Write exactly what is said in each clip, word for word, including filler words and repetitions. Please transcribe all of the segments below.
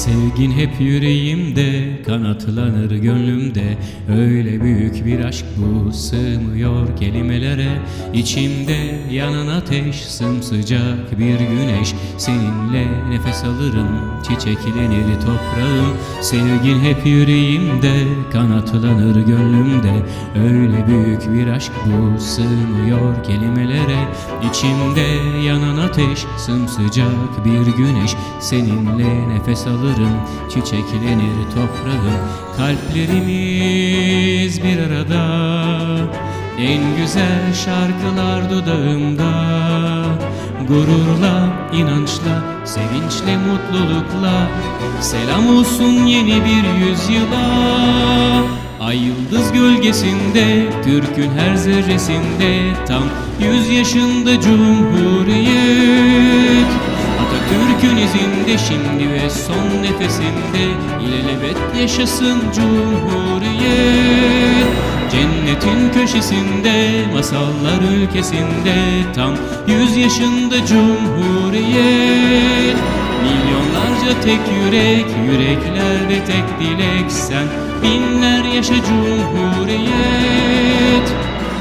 Sevgin hep yüreğimde, kanatlanır gönlümde. Öyle büyük bir aşk bu, sığmıyor kelimelere. İçimde yanan ateş, sımsıcak bir güneş. Seninle nefes alırım, çiçeklenir toprağım. Sevgin hep yüreğimde, kanatlanır gönlümde. Öyle büyük bir aşk bu, sığmıyor kelimelere. İçimde yanan ateş, sımsıcak bir güneş. Seninle nefes alırım, çiçeklenir toprağım. Kalplerimiz bir arada, en güzel şarkılar dudağımda. Gururla, inançla, sevinçle, mutlulukla selam olsun yeni bir yüzyıla. Ay yıldız gölgesinde, Türk'ün her zerresinde tam yüz yaşında Cumhuriyet. Atatürk'ün izinde şimdi ve son nefesinde ilelebet yaşasın Cumhuriyet. Cennetin köşesinde, masallar ülkesinde tam yüz yaşında Cumhuriyet. Milyonlarca tek yürek, yüreklerde tek dilek. Sen binler yaşa Cumhuriyet.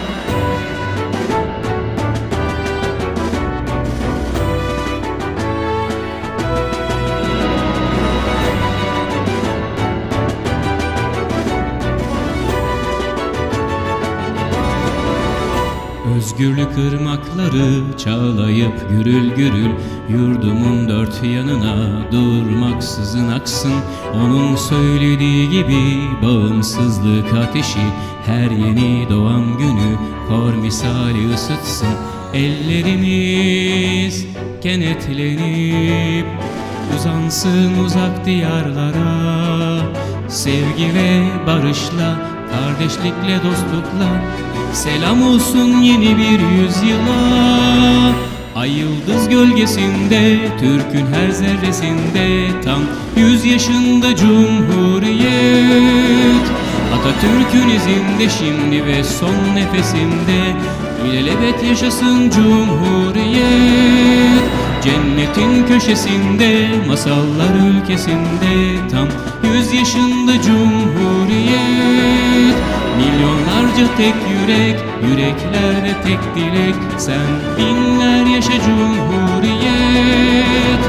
Özgürlük ırmakları çağlayıp gürül gürül yurdumun dört yanına durmaksızın aksın. Onun söylediği gibi bağımsızlık ateşi her yeni doğan günü kor misali ısıtsın. Ellerimiz kenetlenip uzansın uzak diyarlara. Sevgi ve barışla, kardeşlikle, dostlukla selam olsun yeni bir yüzyıla. Ay yıldız gölgesinde, Türk'ün her zerresinde tam yüz yaşında Cumhuriyet. Atatürk'ün izinde şimdi ve son nefesinde ilelebet yaşasın Cumhuriyet. Cennetin köşesinde, masallar ülkesinde tam yüz yaşında Cumhuriyet. Milyonlarca tek yürek, yüreklerde tek dilek. Sen binler yaşa Cumhuriyet.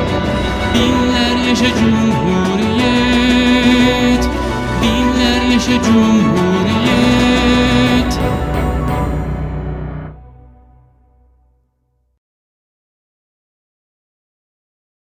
Binler yaşa Cumhuriyet. Binler yaşa Cumhuriyet.